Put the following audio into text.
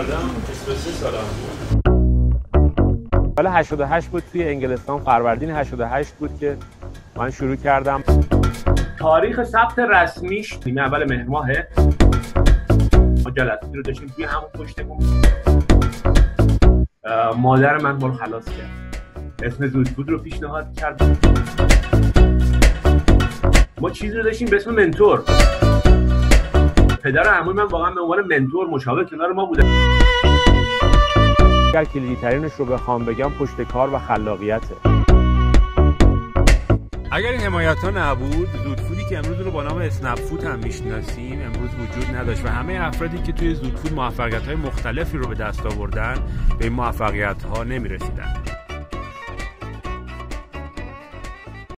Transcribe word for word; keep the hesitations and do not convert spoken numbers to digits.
کردم بیست و سه سالم بود. سال هشتاد و هشت بود توی انگلستان، فروردین هشتاد و هشت بود که من شروع کردم. تاریخ ثبت رسمیش نیمه اول مهر ماهه. ما جلساتی رو داشتیم توی همون پشت بوم. مادر من ما رو خلاص کرد. اسم زودفود رو پیشنهاد کرد. ما چیزی رو داشتیم به اسم منتور. پدر عموی من واقعا به عنوان منتور مشاور کنار ما بوده. اگر کلیدی ترینش رو بخوام بگم پشت کار و خلاقیته. اگر این حمایت ها نبود، زودفودی که امروز رو با نام اسنپ فود هم میشناسیم امروز وجود نداشت و همه افرادی که توی زودفود موفقیت های مختلفی رو به دست آوردن به این موفقیت ها نمیرسیدن.